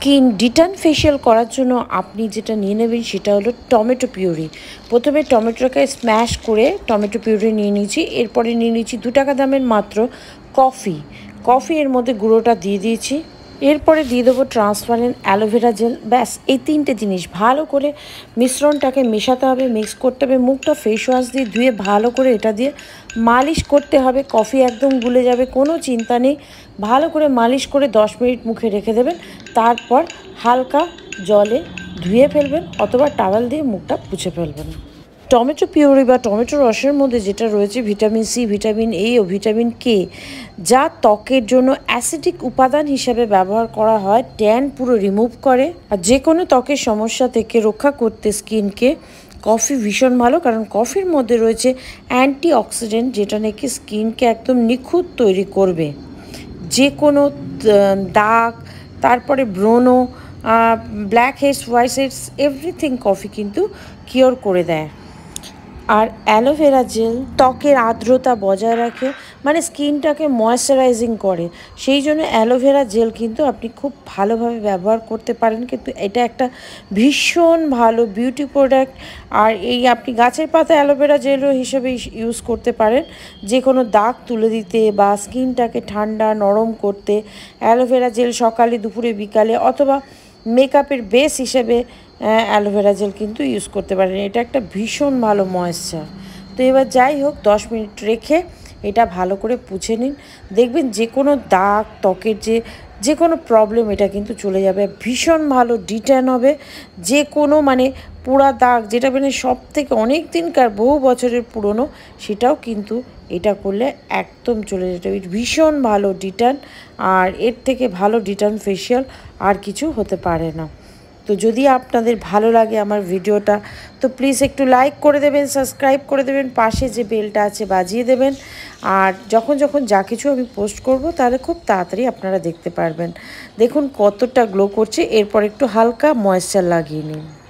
Skin ডিটান facial করার জন্য আপনি যেটা নিয়ে নেবেন সেটা হলো টমেটো পিউরি। প্রথমে টমেটোটাকে স্ম্যাশ করে টমেটো পিউরি নিয়ে নিয়েছি। এরপরে নিয়ে নিয়েছি 2 টাকা দামের মাত্র কফি এর মধ্যে গুঁড়োটা দিয়ে দিয়েছি। এরপরে দিয়ে দেবো ট্রান্সপারেন্ট অ্যালোভেরা জেল। ব্যাস এই 3টে জিনিস ভালো করে মিশ্রণটাকে মেশাতে হবে, মিক্স করতে হবে। মুখটা ফেস ওয়াশ দিয়ে ধুয়ে ভালো করে এটা দিয়ে মালিশ করতে হবে। কফি একদম গুলে যাবে, কোনো চিন্তা নেই। ভালো করে মালিশ করে 10 মিনিট মুখে রেখে দেবেন। তারপর হালকা জলে ধুয়ে ফেলবেন অথবা টাওয়েল দিয়ে মুখটা মুছে ফেলবেন। টমেটো পিউরি বা টমেটো রসের মধ্যে যেটা রয়েছে ভিটামিন সি, ভিটামিন এ ও ভিটামিন কে, যা ত্বকের জন্য অ্যাসিডিক উপাদান হিসেবে ব্যবহার করা হয়, ট্যান পুরো রিমুভ করে। আর যে কোনো ত্বকের সমস্যা থেকে রক্ষা করতে স্কিনকে কফি ভীষণ ভালো, কারণ কফির মধ্যে রয়েছে অ্যান্টিঅক্সিডেন্ট, যেটা নাকি স্কিনকে একদম নিখুঁত তৈরি করবে। যে কোনো দাগ, তারপরে ব্রণ, blackheads, whiteheads, everything coffee কিন্তু কিওর করে দেয়। আর অ্যালোভেরা জেল ত্বকের আর্দ্রতা বজায় রাখে, মানে স্কিনটাকে ময়েশ্চারাইজিং করে। সেই জন্য অ্যালোভেরা জেল কিন্তু আপনি খুব ভালোভাবে ব্যবহার করতে পারেন। কিন্তু এটা একটা ভীষণ ভালো বিউটি প্রোডাক্ট। আর এই আপনি গাছের পাতা অ্যালোভেরা জেলও হিসেবে ইউজ করতে পারেন, যে কোনো দাগ তুলে দিতে বা স্কিনটাকে ঠান্ডা নরম করতে। অ্যালোভেরা জেল সকালে, দুপুরে, বিকালে অথবা মেকআপের বেস হিসেবে অ্যালোভেরা জেল কিন্তু ইউজ করতে পারেন। এটা একটা ভীষণ ভালো ময়েশ্চার। তো এবার যাই হোক 10 মিনিট রেখে এটা ভালো করে পুছে নিন। দেখবেন যে কোনো দাগ, ত্বকের যে কোনো প্রবলেম এটা কিন্তু চলে যাবে। ভীষণ ভালো ডিট্যান হবে। যে কোনো মানে পোড়া দাগ, যেটা মানে সব থেকে অনেক দিনকার, বহু বছরের পুরনো, সেটাও কিন্তু এটা করলে একদম চলে যেতে। ভীষণ ভালো ডিট্যান। আর এর থেকে ভালো ডিট্যান ফেশিয়াল আর কিছু হতে পারে না। তো যদি আপনাদের ভালো লাগে আমার ভিডিওটা, তো প্লিজ একটু লাইক করে দেবেন, সাবস্ক্রাইব করে দেবেন, পাশে যে বেলটা আছে বাজিয়ে দেবেন। আর যখন যা কিছু আমি পোস্ট করব তাহলে খুব তাড়াতাড়ি আপনারা দেখতে পারবেন। দেখুন কতটা গ্লো করছে। এরপর একটু হালকা ময়েশ্চার লাগিয়ে নিন।